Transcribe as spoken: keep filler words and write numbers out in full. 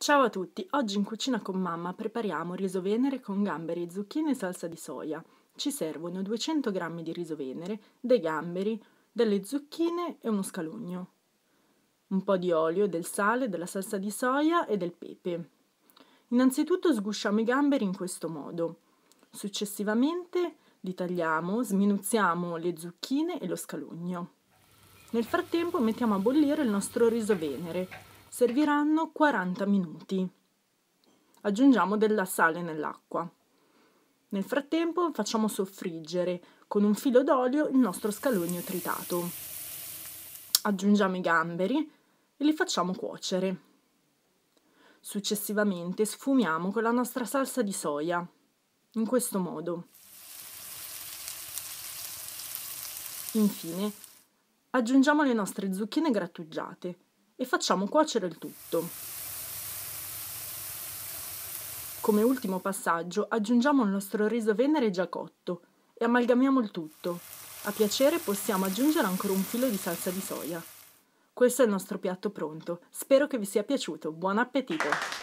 Ciao a tutti, oggi in cucina con mamma prepariamo riso venere con gamberi, zucchine e salsa di soia. Ci servono duecento grammi di riso venere, dei gamberi, delle zucchine e uno scalugno. Un po' di olio, del sale, della salsa di soia e del pepe. Innanzitutto sgusciamo i gamberi in questo modo. Successivamente li tagliamo, sminuzziamo le zucchine e lo scalugno. Nel frattempo mettiamo a bollire il nostro riso venere. Serviranno quaranta minuti. Aggiungiamo della sale nell'acqua. Nel frattempo facciamo soffriggere con un filo d'olio il nostro scalugno tritato. Aggiungiamo i gamberi e li facciamo cuocere. Successivamente sfumiamo con la nostra salsa di soia, in questo modo. Infine, aggiungiamo le nostre zucchine grattugiate e facciamo cuocere il tutto. Come ultimo passaggio aggiungiamo il nostro riso venere già cotto e amalgamiamo il tutto. A piacere possiamo aggiungere ancora un filo di salsa di soia. Questo è il nostro piatto pronto. Spero che vi sia piaciuto. Buon appetito!